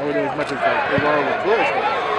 I wouldn't as much as like they were with Bush.